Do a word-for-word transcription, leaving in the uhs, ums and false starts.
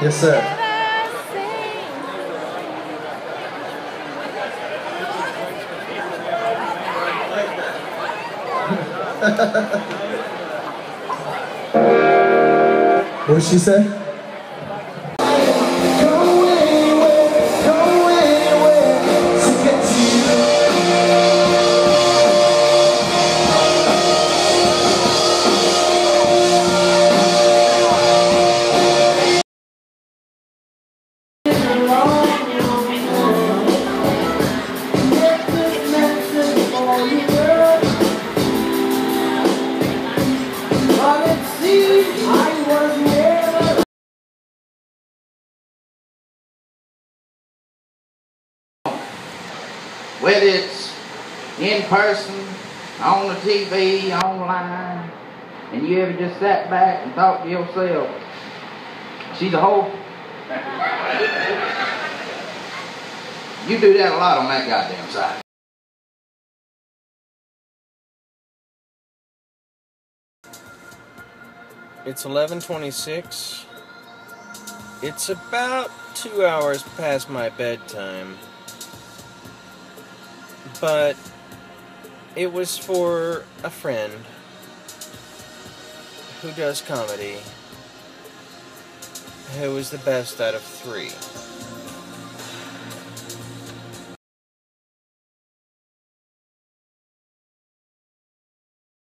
Yes, sir. What did she say? Whether it's in person, on the T V, online, and you ever just sat back and thought to yourself, she's a hoe? You do that a lot on that goddamn side. It's eleven twenty-six. It's about two hours past my bedtime. But it was for a friend who does comedy, who was the best out of three.